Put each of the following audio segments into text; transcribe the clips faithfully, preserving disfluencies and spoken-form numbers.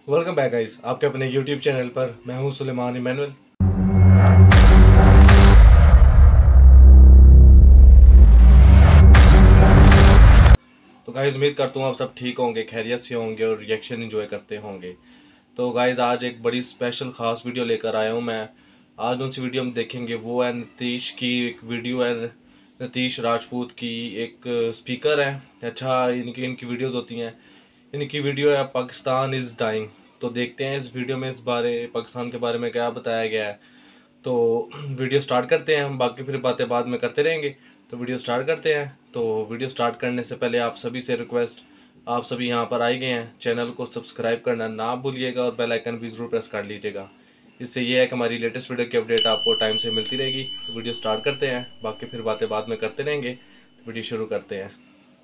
Welcome back guys, आपके अपने YouTube channel पर मैं हूं सुलेमान इमानुअल। तो गाइस उम्मीद करता हूं आप सब ठीक होंगे, खैरियत से होंगे और रिएक्शन एंजॉय करते होंगे। तो गाइस आज एक बड़ी स्पेशल ख़ास वीडियो लेकर आया हूं मैं। आज उन सी वीडियो में देखेंगे वो है नीतीश की एक वीडियो है, नीतीश राजपूत की एक स्पीकर है। अच्छा, इनकी इनकी वीडियोज़ होती हैं। इनकी वीडियो है पाकिस्तान इज़ डाइंग। तो देखते हैं इस वीडियो में इस बारे पाकिस्तान के बारे में क्या बताया गया है। तो वीडियो स्टार्ट करते हैं, हम बाकी फिर बातें बाद में करते रहेंगे। तो वीडियो स्टार्ट करते हैं। तो वीडियो स्टार्ट करने से पहले आप सभी से रिक्वेस्ट, आप सभी यहाँ पर आए गए हैं, चैनल को सब्सक्राइब करना ना भूलिएगा और बेल आइकन भी ज़रूर प्रेस कर लीजिएगा। इससे ये है कि हमारी लेटेस्ट वीडियो की अपडेट आपको टाइम से मिलती रहेगी। तो वीडियो स्टार्ट करते हैं, बाकी फिर बातें बाद में करते रहेंगे। तो वीडियो शुरू करते हैं।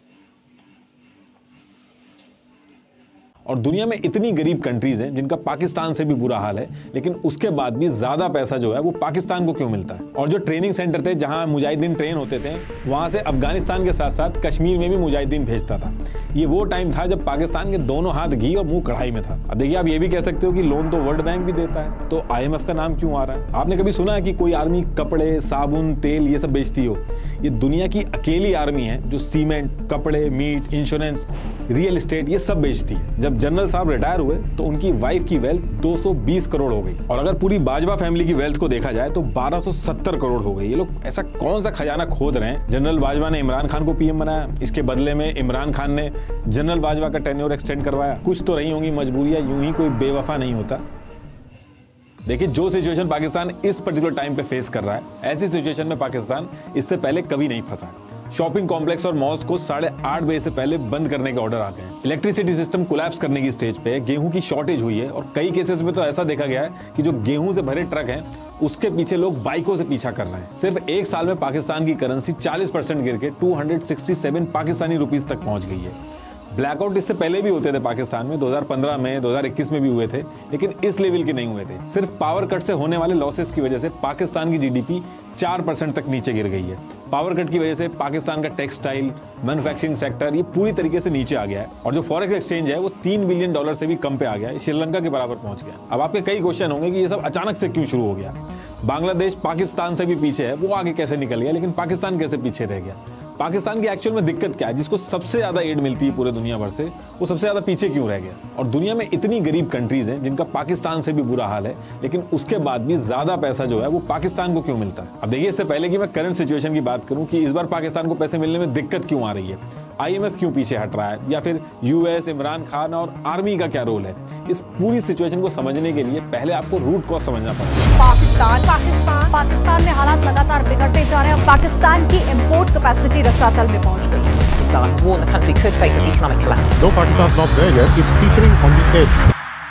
और दुनिया में इतनी गरीब कंट्रीज हैं जिनका पाकिस्तान से भी बुरा हाल है, लेकिन उसके बाद भी ज्यादा पैसा जो है वो पाकिस्तान को क्यों मिलता है। और जो ट्रेनिंग सेंटर थे जहां मुजाहिदीन ट्रेन होते थे, वहां से अफगानिस्तान के साथ साथ कश्मीर में भी मुजाहिदीन भेजता था। ये वो टाइम था जब पाकिस्तान के दोनों हाथ घी और मुंह कढ़ाई में था। अब देखिए, आप ये भी कह सकते हो कि लोन तो वर्ल्ड बैंक भी देता है, तो आई एम एफ का नाम क्यों आ रहा है। आपने कभी सुना है कि कोई आर्मी कपड़े, साबुन, तेल ये सब बेचती हो? ये दुनिया की अकेली आर्मी है जो सीमेंट, कपड़े, मीट, इंश्योरेंस, रियल एस्टेट ये सब बेचती है। जब जनरल साहब रिटायर हुए तो उनकी वाइफ की वेल्थ दो सौ बीस करोड़ हो गई, और अगर पूरी बाजवा फैमिली की वेल्थ को देखा जाए तो बारह सौ सत्तर करोड़ हो गई। ये लोग ऐसा कौन सा खजाना खोद रहे हैं? जनरल बाजवा ने इमरान खान को पीएम बनाया, इसके बदले में इमरान खान ने जनरल बाजवा का टेन्योर एक्सटेंड करवाया। कुछ तो रही होंगी मजबूरियां, यूं ही कोई बेवफा नहीं होता। देखिए, जो सिचुएशन पाकिस्तान इस पर्टिकुलर टाइम पे फेस कर रहा है, ऐसी सिचुएशन में पाकिस्तान इससे पहले कभी नहीं फंसा। शॉपिंग कॉम्प्लेक्स और मॉल्स को साढ़े आठ बजे से पहले बंद करने के ऑर्डर आ गए हैं। इलेक्ट्रिसिटी सिस्टम कोलैप्स करने की स्टेज पे है। गेहूं की शॉर्टेज हुई है, और कई केसेस में तो ऐसा देखा गया है कि जो गेहूं से भरे ट्रक हैं उसके पीछे लोग बाइकों से पीछा कर रहे हैं। सिर्फ एक साल में पाकिस्तान की करेंसी चालीस परसेंट गिर के दो सौ सरसठ पाकिस्तानी रुपीस तक पहुंच गई है। ब्लैकआउट इससे पहले भी होते थे पाकिस्तान में, दो हज़ार पंद्रह में, दो हज़ार इक्कीस में भी हुए थे, लेकिन इस लेवल के नहीं हुए थे। सिर्फ पावर कट से होने वाले लॉसेस की वजह से पाकिस्तान की जीडीपी चार परसेंट तक नीचे गिर गई है। पावर कट की वजह से पाकिस्तान का टेक्सटाइल, मैन्युफैक्चरिंग सेक्टर ये पूरी तरीके से नीचे आ गया है, और जो फॉरेक्स एक्सचेंज है वो तीन बिलियन डॉलर से भी कम पे आ गया है, श्रीलंका के बराबर पहुंच गया। अब आपके कई क्वेश्चन होंगे कि ये सब अचानक से क्यों शुरू हो गया। बांग्लादेश पाकिस्तान से भी पीछे है, वो आगे कैसे निकल गया, लेकिन पाकिस्तान कैसे पीछे रह गया। पाकिस्तान की एक्चुअल में दिक्कत क्या है? जिसको सबसे ज्यादा एड मिलती है पूरे दुनिया भर से, वो सबसे ज्यादा पीछे क्यों रह गया। और दुनिया में इतनी गरीब कंट्रीज हैं जिनका पाकिस्तान से भी बुरा हाल है, लेकिन उसके बाद भी ज्यादा पैसा जो है वो पाकिस्तान को क्यों मिलता है। अब देखिए, इससे पहले कि मैं करंट सिचुएशन की बात करूं कि इस बार पाकिस्तान को पैसे मिलने में दिक्कत क्यों आ रही है, आई एम एफ क्यों पीछे हट रहा है, या फिर यूएस, इमरान खान और आर्मी का क्या रोल है, इस पूरी सिचुएशन को समझने के लिए पहले आपको रूट कॉज समझना पड़ेगा। पाकिस्तान पाकिस्तान पाकिस्तान में हालात लगातार बिगड़ते जा रहे हैं। पाकिस्तान की इंपोर्ट कैपेसिटी रसातल में पहुंच गई। Pakistan has warned the country could face an economic collapse. Though Pakistan's not there yet, it's teetering on the edge.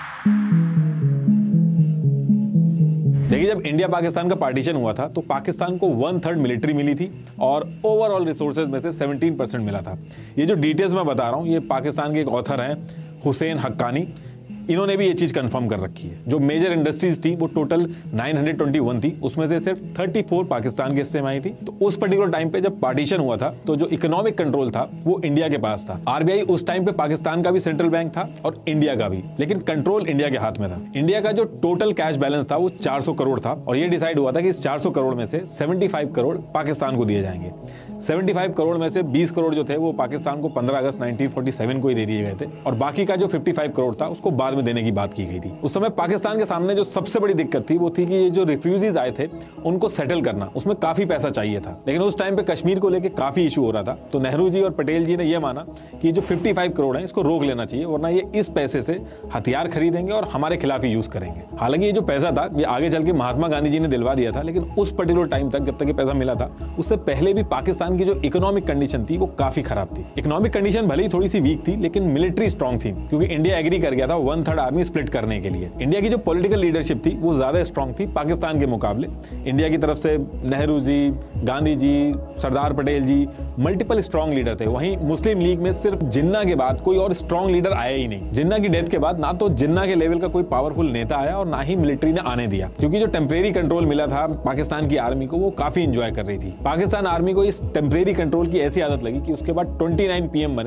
देखिए, जब इंडिया पाकिस्तान का पार्टीशन हुआ था तो पाकिस्तान को वन थर्ड मिलिट्री मिली थी और ओवरऑल रिसोर्सेज में से सत्रह परसेंट मिला था। ये जो डिटेल्स मैं बता रहा हूँ, ये पाकिस्तान के एक ऑथर हैं हुसैन हक्कानी, इन्होंने भी ये चीज कंफर्म कर रखी है। जो मेजर इंडस्ट्रीज थी वो टोटल नौ सौ इक्कीस थी, उसमें से सिर्फ चौंतीस पाकिस्तान के हिस्से में आई थी। तो उस पर्टिकुलर टाइम पे जब पार्टीशन हुआ था तो जो इकोनॉमिक कंट्रोल था वो इंडिया के पास था। आरबीआई उस टाइम पे पाकिस्तान का भी सेंट्रल बैंक था और इंडिया का भी, लेकिन कंट्रोल इंडिया के हाथ में था। इंडिया का जो टोटल कैश बैलेंस था वो चार सौ करोड़ था, और ये डिसाइड हुआ था कि इस चार सौ करोड़ में से पचहत्तर करोड़ पाकिस्तान को दिए जाएंगे। पचहत्तर करोड़ में से बीस करोड़ जो थे वो पाकिस्तान को पंद्रह अगस्त उन्नीस सौ सैंतालीस को ही दे दिए गए थे, और बाकी का जो पचपन करोड़ था उसको बाद में देने की बात की गई थी। उस समय पाकिस्तान के सामने जो सबसे बड़ी दिक्कत थी वो थी कि ये जो रिफ्यूजीज आए थे उनको सेटल करना, उसमें काफी पैसा चाहिए था। लेकिन उस टाइम पे कश्मीर को लेके काफी इशू हो रहा था, तो नेहरू जी और पटेल जी ने यह माना कि जो पचपन करोड़ है इसको रोक लेना चाहिए, वरना ये इस पैसे से हथियार खरीदेंगे और हमारे खिलाफ ही यूज करेंगे। हालांकि ये जो पैसा था ये आगे चल के महात्मा गांधी जी ने दिलवा दिया था, लेकिन उस पर्टिकुलर टाइम तक जब तक ये पैसा मिला था उससे पहले भी पाकिस्तान की जो इकोनॉमिक कंडीशन थी वो काफी खराब थी। इकोनॉमिक कंडीशन भले ही थोड़ी सी वीक थी, लेकिन मिलिट्री स्ट्रांग थी, क्योंकि इंडिया एग्री कर गया था वन थर्ड आर्मी स्प्लिट करने के लिए। इंडिया की जो पॉलिटिकल लीडरशिप थी वो ज्यादा स्ट्रांग थी पाकिस्तान के मुकाबले। इंडिया की तरफ से Nehru ji, Gandhi ji, Sardar Patel ji, multiple strong leader थे। वहीं मुस्लिम लीग में सिर्फ जिन्ना के बाद कोई और स्ट्रांग लीडर आया ही नहीं। जिन्ना की डेथ के बाद ना तो जिन्ना के लेवल का कोई पावरफुल नेता आया और ना ही मिलिट्री ने आने दिया, क्योंकि जो टेम्परेरी कंट्रोल मिला था पाकिस्तान की आर्मी को वो काफी इंजॉय कर रही थी। पाकिस्तान आर्मी को इस टेम्परेरी कंट्रोल की ऐसी आदत लगी कि उसके बाद उनतीस पीएम बने।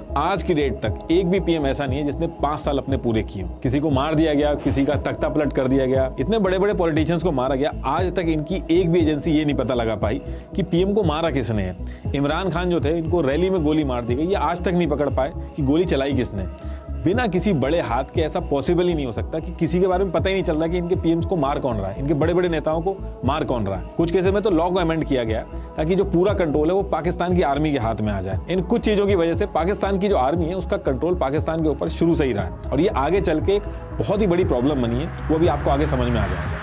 आज की डेट तक एक भी पीएम ऐसा नहीं है जिसने पांच साल अपने पूरे किए हों। किसी को मार दिया गया, किसी का तख्ता पलट कर दिया गया, इतने बड़े बड़े पॉलिटिशियंस को मारा गया, आज तक इनकी एक भी एजेंसी ये नहीं पता लगा पाई कि पीएम को मारा किसने है। इमरान खान जो थे, इनको रैली में गोली मार दी गई, ये आज तक नहीं पकड़ पाए कि गोली चलाई किसने। बिना किसी बड़े हाथ के ऐसा पॉसिबल ही नहीं हो सकता कि किसी के बारे में पता ही नहीं चल रहा कि इनके पीएम्स को मार कौन रहा है, इनके बड़े बड़े नेताओं को मार कौन रहा है। कुछ केसेस में तो लॉ को अमेंड किया गया ताकि जो पूरा कंट्रोल है वो पाकिस्तान की आर्मी के हाथ में आ जाए। इन कुछ चीजों की वजह से पाकिस्तान की जो आर्मी है उसका कंट्रोल पाकिस्तान के ऊपर शुरू से ही रहा है और ये आगे चल के एक बहुत ही बड़ी प्रॉब्लम बनी है, वो भी आपको आगे समझ में आ जाएगा।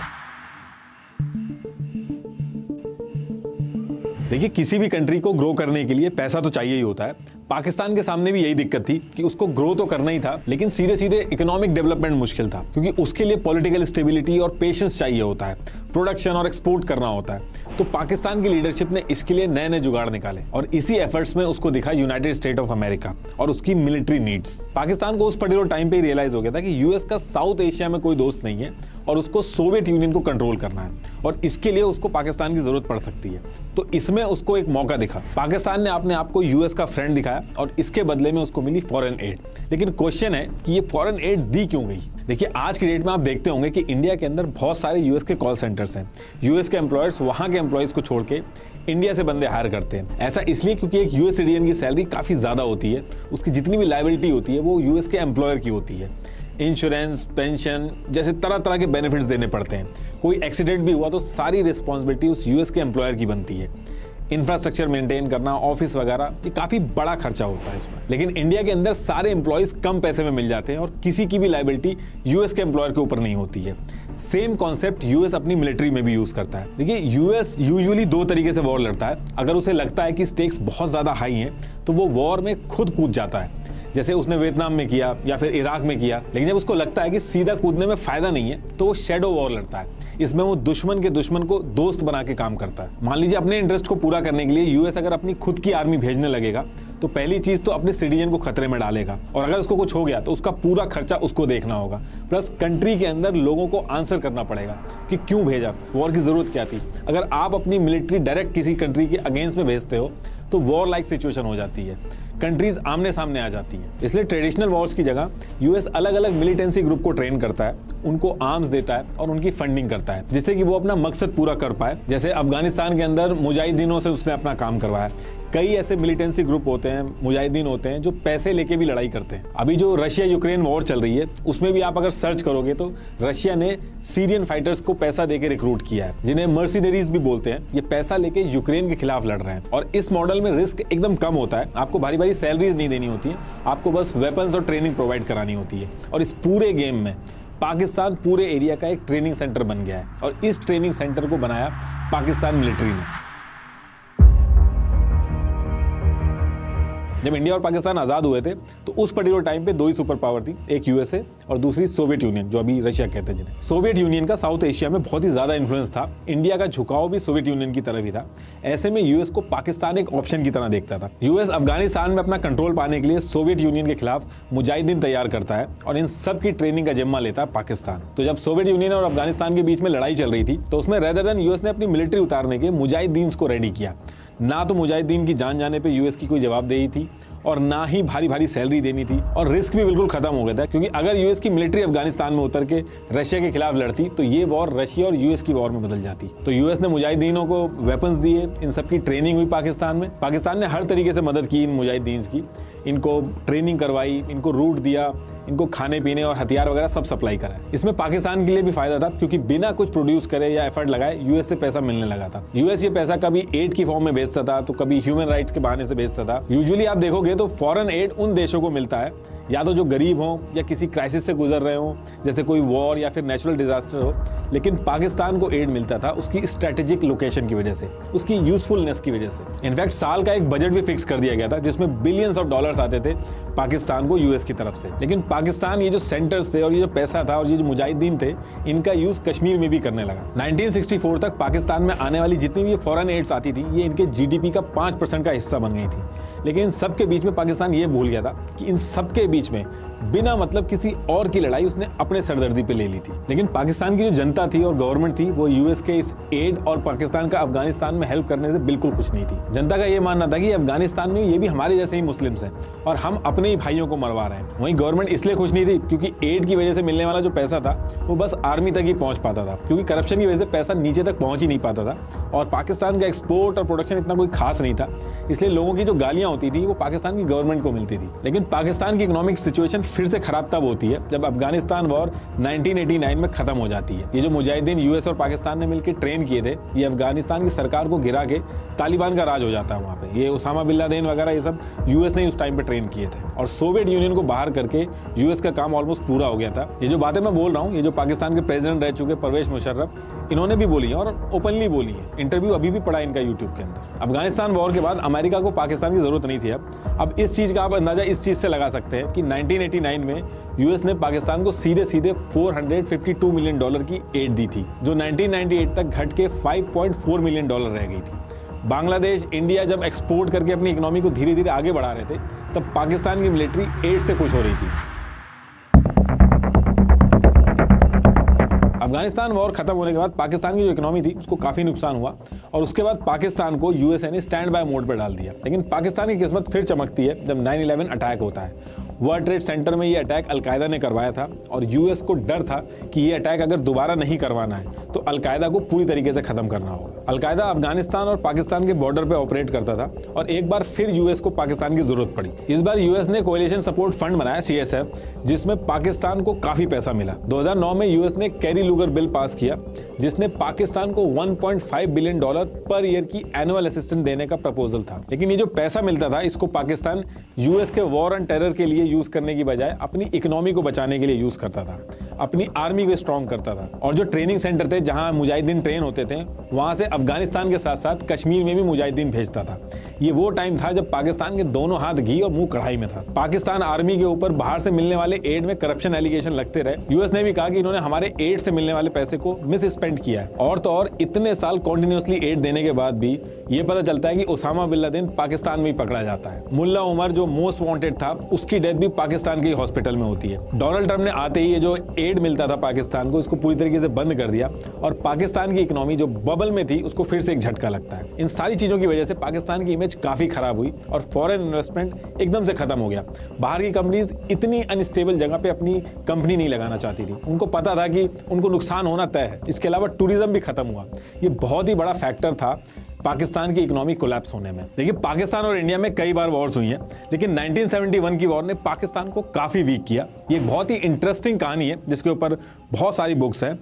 देखिए, किसी भी कंट्री को ग्रो करने के लिए पैसा तो चाहिए ही होता है। पाकिस्तान के सामने भी यही दिक्कत थी कि उसको ग्रो तो करना ही था, लेकिन सीधे सीधे इकोनॉमिक डेवलपमेंट मुश्किल था, क्योंकि उसके लिए पॉलिटिकल स्टेबिलिटी और पेशेंस चाहिए होता है, प्रोडक्शन और एक्सपोर्ट करना होता है। तो पाकिस्तान की लीडरशिप ने इसके लिए नए नए जुगाड़ निकाले और इसी एफर्ट्स में उसको दिखा यूनाइटेड स्टेट ऑफ अमेरिका और उसकी मिलिट्री नीड्स। पाकिस्तान को उस पर्टिकुलर टाइम पे रियलाइज हो गया था कि यूएस का साउथ एशिया में कोई दोस्त नहीं है और उसको सोवियत यूनियन को कंट्रोल करना है और इसके लिए उसको पाकिस्तान की जरूरत पड़ सकती है। तो इसमें उसको एक मौका दिखा। पाकिस्तान ने अपने आप को यूएस का फ्रेंड दिखाया और इसके बदले में उसको मिली फॉरेन एड। लेकिन क्वेश्चन है कि ये फॉरेन एड दी क्यों गई। देखिए, आज की डेट में आप देखते होंगे कि इंडिया के अंदर बहुत सारे यूएस के कॉल सेंटर्स हैं। यूएस के एम्प्लॉयर्स वहां के एम्प्लॉयज को छोड़ के इंडिया से बंदे हायर करते हैं। ऐसा इसलिए क्योंकि एक यूएस सिटीजन की सैलरी काफी ज्यादा होती है, उसकी जितनी भी लायबिलिटी होती है वो यूएस के एम्प्लॉयर की होती है। इंश्योरेंस, पेंशन जैसे तरह तरह के बेनिफिट्स देने पड़ते हैं। कोई एक्सीडेंट भी हुआ तो सारी रिस्पॉन्सिबिलिटी उस यूएस के एम्प्लॉयर की बनती है। इंफ्रास्ट्रक्चर मेंटेन करना, ऑफिस वगैरह, ये काफी बड़ा खर्चा होता है इसमें। लेकिन इंडिया के अंदर सारे एम्प्लॉयज कम पैसे में मिल जाते हैं और किसी की भी लायबिलिटी यूएस के एम्प्लॉयर के ऊपर नहीं होती है। सेम कॉन्सेप्ट यूएस अपनी मिलिट्री में भी यूज करता है। देखिए, यूएस यूजुअली दो तरीके से वॉर लड़ता है। अगर उसे लगता है कि स्टेक्स बहुत ज्यादा हाई हैं तो वो वॉर में खुद कूद जाता है, जैसे उसने वियतनाम में किया या फिर इराक में किया। लेकिन जब उसको लगता है कि सीधा कूदने में फायदा नहीं है तो वो शैडो वॉर लड़ता है। इसमें वो दुश्मन के दुश्मन को दोस्त बना के काम करता है। मान लीजिए, अपने इंटरेस्ट को पूरा करने के लिए यूएस अगर अपनी खुद की आर्मी भेजने लगेगा तो पहली चीज तो अपने सिटीजन को खतरे में डालेगा और अगर उसको कुछ हो गया तो उसका पूरा खर्चा उसको देखना होगा। प्लस कंट्री के अंदर लोगों को आंसर करना पड़ेगा कि क्यों भेजा, वॉर की जरूरत क्या थी। अगर आप अपनी मिलिट्री डायरेक्ट किसी कंट्री के अगेंस्ट में भेजते हो तो वॉर लाइक सिचुएशन हो जाती है, कंट्रीज आमने सामने आ जाती हैं। इसलिए ट्रेडिशनल वॉर्स की जगह यूएस अलग अलग मिलिटेंसी ग्रुप को ट्रेन करता है, उनको आर्म्स देता है और उनकी फंडिंग करता है, जिससे कि वो अपना मकसद पूरा कर पाए। जैसे अफगानिस्तान के अंदर मुजाहिदीनों से उसने अपना काम करवाया। कई ऐसे मिलिटेंसी ग्रुप होते हैं, मुजाहिदीन होते हैं जो पैसे लेके भी लड़ाई करते हैं। अभी जो रशिया यूक्रेन वॉर चल रही है उसमें भी आप अगर सर्च करोगे तो रशिया ने सीरियन फाइटर्स को पैसा देके रिक्रूट किया है, जिन्हें मर्सिनरीज भी बोलते हैं। ये पैसा लेके यूक्रेन के खिलाफ लड़ रहे हैं और इस मॉडल में रिस्क एकदम कम होता है। आपको भारी भारी सैलरीज नहीं देनी होती है, आपको बस वेपन्स और ट्रेनिंग प्रोवाइड करानी होती है। और इस पूरे गेम में पाकिस्तान पूरे एरिया का एक ट्रेनिंग सेंटर बन गया है और इस ट्रेनिंग सेंटर को बनाया पाकिस्तान मिलिट्री ने। जब इंडिया और पाकिस्तान आज़ाद हुए थे तो उस पर्टिकुलर टाइम पे दो ही सुपर पावर थी, एक यूएसए और दूसरी सोवियत यूनियन, जो अभी रशिया कहते हैं जिन्हें। सोवियत यूनियन का साउथ एशिया में बहुत ही ज्यादा इन्फ्लुएंस था। इंडिया का झुकाव भी सोवियत यूनियन की तरफ ही था। ऐसे में यूएस को पाकिस्तान एक ऑप्शन की तरह देखता था। यूएस अफगानिस्तान में अपना कंट्रोल पाने के लिए सोवियत यूनियन के खिलाफ मुजाहिदीन तैयार करता है और इन सब की ट्रेनिंग का जिम्मा लेता है पाकिस्तान। तो जब सोवियत यूनियन और अफगानिस्तान के बीच में लड़ाई चल रही थी तो उसमें रेदर देन यूएस ने अपनी मिलिट्री उतारने के मुजाहिदीन को रेडी किया। ना तो मुजाहिदीन की जान जाने पे यूएस की कोई जवाबदेही थी और ना ही भारी भारी सैलरी देनी थी और रिस्क भी बिल्कुल खत्म हो गया था, क्योंकि अगर यूएस की मिलिट्री अफगानिस्तान में उतर के रशिया के खिलाफ लड़ती तो ये वॉर रशिया और यूएस की वॉर में बदल जाती। तो यूएस ने मुजाहिदीनों को वेपन्स दिए, इन सबकी ट्रेनिंग हुई पाकिस्तान में। पाकिस्तान ने हर तरीके से मदद की इन मुजाहिदीन की, इनको ट्रेनिंग करवाई, इनको रूट दिया, इनको खाने पीने और हथियार वगैरह सब सप्लाई करा। इसमें पाकिस्तान के लिए भी फायदा था, क्योंकि बिना कुछ प्रोड्यूस करे या एफर्ट लगाए यूएस से पैसा मिलने लगा था। यूएस ये पैसा कभी एड की फॉर्म में भेजता था तो कभी ह्यूमन राइट्स के बहाने से भेजता था। यूजुअली आप देखोगे तो फॉरेन एड उन देशों को मिलता है या तो जो गरीब हो या किसी क्राइसिस से गुजर रहे हो, जैसे कोई वॉर या फिर नेचुरल डिजास्टर हो। लेकिन पाकिस्तान को एड मिलता था उसकी स्ट्रेटेजिक लोकेशन की वजह से, उसकी यूजफुलनेस की वजह से। इनफैक्ट साल का एक बजट भी फिक्स कर दिया गया था जिसमें बिलियंस ऑफ डॉलर्स आते थे पाकिस्तान को यूएस की तरफ से। लेकिन पाकिस्तान ये जो सेंटर्स थे और ये जो पैसा था और ये जो मुजाहिदीन थे, इनका यूज कश्मीर में भी करने लगा। नाइनटीन सिक्सटी फोर तक पाकिस्तान में आने वाली जितनी भी फॉरेन एड्स आती थी ये इनके जीडीपी का पांच परसेंट का हिस्सा बन गई थी। लेकिन इन सब के बीच में पाकिस्तान ये भूल गया था कि इन सब के बीच में बिना मतलब किसी और की लड़ाई उसने अपने सरदर्दी पे ले ली थी। लेकिन पाकिस्तान की जो जनता थी और गवर्नमेंट थी वो यूएस के इस एड और पाकिस्तान का अफगानिस्तान में हेल्प करने से बिल्कुल खुश नहीं थी। जनता का ये मानना था कि अफगानिस्तान में ये भी हमारे जैसे ही मुस्लिम्स हैं और हम अपने ही भाइयों को मरवा रहे हैं। वहीं गवर्नमेंट इसलिए खुश नहीं थी क्योंकि एड की वजह से मिलने वाला जो पैसा था वो बस आर्मी तक ही पहुंच पाता था, क्योंकि करप्शन की वजह से पैसा नीचे तक पहुंच ही नहीं पाता था और पाकिस्तान का एक्सपोर्ट और प्रोडक्शन इतना कोई खास नहीं था। इसलिए लोगों की जो गालियां होती थी वो पाकिस्तान की गवर्नमेंट को मिलती थी। लेकिन पाकिस्तान की इकोनॉमिक सिचुएशन फिर से खराब तब होती है जब Afghanistan war nineteen eighty nine में खत्म हो जाती है। ये जो मुजाहिदीन यूएस और पाकिस्तान ने मिलकर ट्रेन किए थे, ये अफगानिस्तान की सरकार को गिरा के तालिबान का राज हो जाता है वहाँ पे। ये उसामा बिन लादेन वगैरह ये सब यूएस ने उस टाइम पे ट्रेन किए थे और सोवियत यूनियन को बाहर करके यूएस का काम ऑलमोस्ट पूरा हो गया था। ये जो बातें मैं बोल रहा हूँ, ये जो पाकिस्तान के प्रेसिडेंट रह चुके परवेज मुशर्रफ, इन्होंने भी बोली है और ओपनली बोली है। इंटरव्यू अभी भी पड़ा इनका यूट्यूब के अंदर। अफगानिस्तान वॉर के बाद अमेरिका को पाकिस्तान की जरूरत नहीं थी। अब अब इस चीज का आप अंदाजा इस चीज से लगा सकते हैं कि नाइनटीन एटी नाइन में यूएस ने पाकिस्तान को सीधे सीधे चार सौ बावन मिलियन डॉलर की एड दी थी, जो नाइनटीन नाइंटी एट तक घट के पाँच पॉइंट चार मिलियन डॉलर रह गई थी। बांग्लादेश, इंडिया जब एक्सपोर्ट करके अपनी इकोनॉमी को धीरे धीरे आगे बढ़ा रहे थे, तब पाकिस्तान की मिलिट्री एड से खुश हो रही थी। अफगानिस्तान वॉर खत्म होने के बाद पाकिस्तान की जो इकोनॉमी थी उसको काफी नुकसान हुआ और उसके बाद पाकिस्तान को यूएसए ने स्टैंड बाय मोड पर डाल दिया। लेकिन पाकिस्तान की किस्मत फिर चमकती है जब नाइन इलेवन अटैक होता है। वर्ल्ड ट्रेड सेंटर में ये अटैक अलकायदा ने करवाया था और यूएस को डर था कि ये अटैक अगर दोबारा नहीं करवाना है तो अलकायदा को पूरी तरीके से खत्म करना होगा। अलकायदा अफगानिस्तान और पाकिस्तान के बॉर्डर पे ऑपरेट करता था और एक बार फिर यूएस को पाकिस्तान की जरूरत पड़ी। इस बार यूएस ने कोएलिशन सपोर्ट फंड बनाया सी एस एफ, जिसमें पाकिस्तान को काफी पैसा मिला। दो हज़ार नौ में यूएस ने कैरी लुगर बिल पास किया जिसने पाकिस्तान को एक पॉइंट पाँच बिलियन डॉलर पर ईयर की एनुअल असिस्टेंस देने का प्रपोजल था। लेकिन ये जो पैसा मिलता था इसको पाकिस्तान यूएस के वॉर एंड टेरर के लिए यूज करने की बजाय अपनी इकोनॉमी को बचाने के लिए यूज करता था, अपनी आर्मी को स्ट्रॉन्ग करता था। और जो ट्रेनिंग सेंटर थे जहां मुजाहिदीन ट्रेन होते थे, वहां से अफगानिस्तान के साथ साथ कश्मीर में भी मुजाहिदीन भेजता था। ये वो टाइम था जब पाकिस्तान के दोनों हाथ घी और मुंह कढ़ाई में था। पाकिस्तान आर्मी के ऊपर बाहर से मिलने वाले एड में करप्शन एलिगेशन लगते रहे। यूएस ने भी कहा कि इन्होंने हमारे एड से मिलने वाले पैसे को मिस स्पेंड किया है। और तो और इतने साल कॉन्टिन्यूसली एड देने के बाद भी ये पता चलता है कि उसामा बिन लादेन पाकिस्तान में ही पकड़ा जाता है। मुल्ला उमर जो मोस्ट वांटेड था, उसकी डेथ भी पाकिस्तान के हॉस्पिटल में होती है। डोनाल्ड ट्रंप ने आते ही ये जो एड मिलता था पाकिस्तान को, इसको पूरी तरीके से बंद कर दिया और पाकिस्तान की इकोनॉमी जो बबल में थी उसको फिर से एक झटका लगता है। इन सारी चीजों की वजह से पाकिस्तान की इमेज काफी खराब हुई और फॉरेन इन्वेस्टमेंट एकदम से खत्म हो गया। बाहर की कंपनीज इतनी अनस्टेबल जगह पे अपनी कंपनी नहीं लगाना चाहती थी। उनको पता था कि उनको नुकसान होना तय है। इसके अलावा टूरिज्म भी खत्म हुआ। ये बहुत ही बड़ा फैक्टर था पाकिस्तान की इकोनॉमी कोलैप्स होने में। देखिए, पाकिस्तान और इंडिया में कई बार वॉर्स हुई हैं, लेकिन नाइनटीन सेवेंटी वन की वॉर ने पाकिस्तान को काफी वीक किया। ये एक बहुत ही इंटरेस्टिंग कहानी है जिसके ऊपर बहुत सारी बुक्स हैं।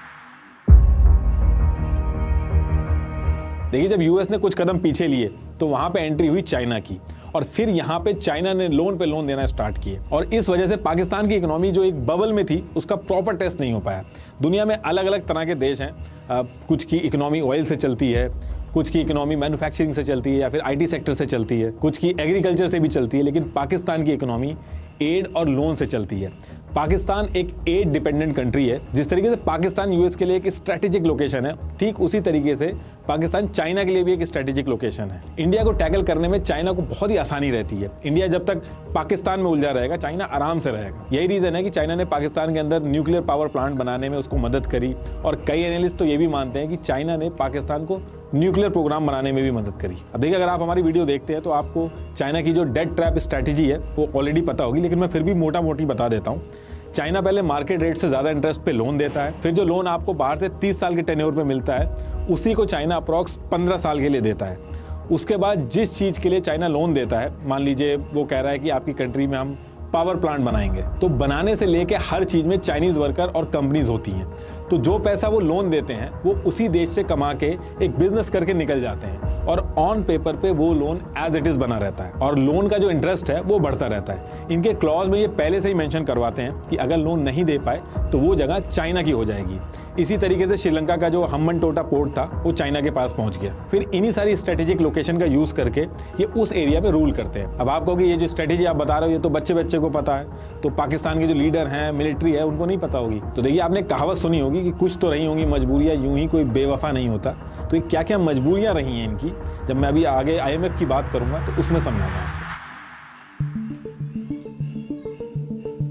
देखिए, जब यूएस ने कुछ कदम पीछे लिए तो वहां पे एंट्री हुई चाइना की और फिर यहाँ पे चाइना ने लोन पे लोन देना स्टार्ट किए और इस वजह से पाकिस्तान की इकोनॉमी जो एक बबल में थी उसका प्रॉपर टेस्ट नहीं हो पाया। दुनिया में अलग अलग तरह के देश हैं, कुछ की इकोनॉमी ऑयल से चलती है, कुछ की इकोनॉमी मैन्युफैक्चरिंग से चलती है या फिर आईटी सेक्टर से चलती है, कुछ की एग्रीकल्चर से भी चलती है, लेकिन पाकिस्तान की इकोनॉमी एड और लोन से चलती है। पाकिस्तान एक एड डिपेंडेंट कंट्री है। जिस तरीके से पाकिस्तान यूएस के लिए एक स्ट्रेटेजिक लोकेशन है, ठीक उसी तरीके से पाकिस्तान चाइना के लिए भी एक स्ट्रेटेजिक लोकेशन है। इंडिया को टैकल करने में चाइना को बहुत ही आसानी रहती है। इंडिया जब तक पाकिस्तान में उलझा रहेगा, चाइना आराम से रहेगा। यही रीजन है कि चाइना ने पाकिस्तान के अंदर न्यूक्लियर पावर प्लांट बनाने में उसको मदद करी और कई एनालिस्ट तो ये भी मानते हैं कि चाइना ने पाकिस्तान को न्यूक्लियर प्रोग्राम बनाने में भी मदद करी। अब देखिए, अगर आप हमारी वीडियो देखते हैं तो आपको चाइना की जो डेट ट्रैप स्ट्रैटेजी है वो ऑलरेडी पता होगी, लेकिन मैं फिर भी मोटा मोटी बता देता हूँ। चाइना पहले मार्केट रेट से ज़्यादा इंटरेस्ट पे लोन देता है, फिर जो लोन आपको बाहर से तीस साल के टेन्योर पे मिलता है उसी को चाइना अप्रॉक्स पंद्रह साल के लिए देता है। उसके बाद जिस चीज़ के लिए चाइना लोन देता है, मान लीजिए वो कह रहा है कि आपकी कंट्री में हम पावर प्लांट बनाएंगे, तो बनाने से लेके हर चीज़ में चाइनीज़ वर्कर और कंपनीज होती हैं। तो जो पैसा वो लोन देते हैं वो उसी देश से कमा के एक बिजनेस करके निकल जाते हैं और ऑन पेपर पे वो लोन एज इट इज बना रहता है और लोन का जो इंटरेस्ट है वो बढ़ता रहता है। इनके क्लॉज में ये पहले से ही मेंशन करवाते हैं कि अगर लोन नहीं दे पाए तो वो जगह चाइना की हो जाएगी। इसी तरीके से श्रीलंका का जो हम्बनटोटा पोर्ट था वो चाइना के पास पहुंच गया। फिर इन्हीं सारी स्ट्रेटेजिक लोकेशन का यूज करके ये उस एरिया में रूल करते हैं। अब आप कहोगे ये जो स्ट्रेटेजी आप बता रहे हो ये तो बच्चे बच्चे को पता है, तो पाकिस्तान के जो लीडर हैं, मिलिट्री है, उनको नहीं पता होगी। तो देखिए, आपने कहावत सुनी होगी कि कुछ तो रही होंगी मजबूरियां, यूं ही कोई बेवफा नहीं होता। तो ये क्या क्या मजबूरियां रही हैं इनकी, जब मैं अभी आगे आईएमएफ की बात करूंगा तो उसमें समझाऊंगा आपको।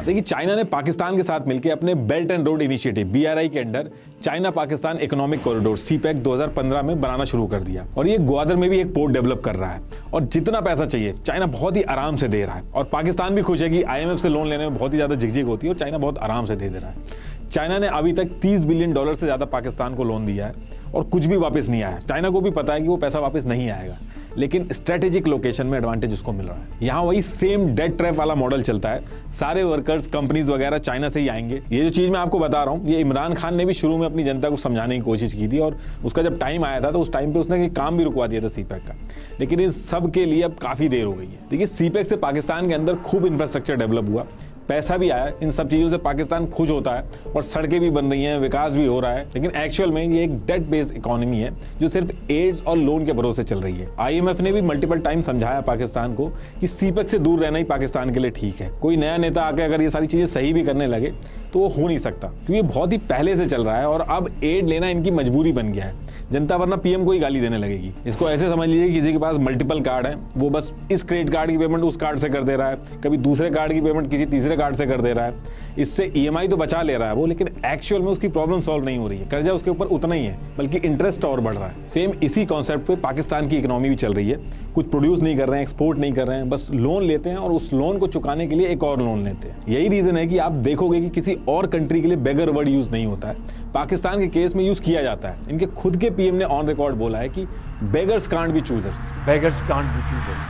देखिए, चाइना ने पाकिस्तान के साथ मिलकर अपने belt and road initiative B R I के under China Pakistan economic corridor CPEC दो हज़ार पंद्रह में बनाना शुरू कर दिया और ये ग्वादर में भी एक पोर्ट डेवलप कर रहा है और जितना पैसा चाहिए चाइना बहुत ही आराम से दे रहा है और पाकिस्तान भी खुश है कि आई एम एफ से लोन लेने में बहुत ही ज्यादा झिकझिक होती है और चाइना बहुत आराम से दे दे रहा है। चाइना ने अभी तक तीस बिलियन डॉलर से ज्यादा पाकिस्तान को लोन दिया है और कुछ भी वापस नहीं आया। चाइना को भी पता है कि वो पैसा वापस नहीं आएगा, लेकिन स्ट्रेटेजिक लोकेशन में एडवांटेज उसको मिल रहा है। यहाँ वही सेम डेट ट्रैप वाला मॉडल चलता है, सारे वर्कर्स कंपनीज वगैरह चाइना से ही आएंगे। ये जो चीज मैं आपको बता रहा हूँ, ये इमरान खान ने भी शुरू में अपनी जनता को समझाने की कोशिश की थी और उसका जब टाइम आया था तो उस टाइम पे उसने काम भी रुकवा दिया था सी पैक का, लेकिन इन सब के लिए अब काफी देर हो गई है। देखिए, सी पैक से पाकिस्तान के अंदर खूब इंफ्रास्ट्रक्चर डेवलप हुआ, पैसा भी आया, इन सब चीज़ों से पाकिस्तान खुश होता है और सड़कें भी बन रही हैं, विकास भी हो रहा है, लेकिन एक्चुअल में ये एक डेट बेस्ड इकोनॉमी है जो सिर्फ एड्स और लोन के भरोसे चल रही है। आई एम एफ ने भी मल्टीपल टाइम समझाया पाकिस्तान को कि सी पैक से दूर रहना ही पाकिस्तान के लिए ठीक है। कोई नया नेता आकर अगर ये सारी चीज़ें सही भी करने लगे तो वो हो नहीं सकता, क्योंकि ये बहुत ही पहले से चल रहा है और अब एड लेना इनकी मजबूरी बन गया है। जनता वरना पीएम को ही गाली देने लगेगी। इसको ऐसे समझ लीजिए, किसी के पास मल्टीपल कार्ड है, वो बस इस क्रेडिट कार्ड की पेमेंट उस कार्ड से कर दे रहा है, कभी दूसरे कार्ड की पेमेंट किसी तीसरे कार्ड से कर दे रहा है। इससे ई एम आई तो बचा ले रहा है वो, लेकिन एक्चुअल में उसकी प्रॉब्लम सॉल्व नहीं हो रही है। कर्जा उसके ऊपर उतना ही है, बल्कि इंटरेस्ट और बढ़ रहा है। सेम इसी कॉन्सेप्ट पे पाकिस्तान की इकोनॉमी भी चल रही है। कुछ प्रोड्यूस नहीं कर रहे हैं, एक्सपोर्ट नहीं कर रहे हैं, बस लोन लेते हैं और उस लोन को चुकाने के लिए एक और लोन लेते हैं। यही रीजन है कि आप देखोगे कि किसी और कंट्री के लिए बेगर वर्ड यूज नहीं होता है, पाकिस्तान के केस में यूज किया जाता है। इनके खुद के पीएम ने ऑन रिकॉर्ड बोला है कि beggars can't be choosers. Beggars can't be choosers.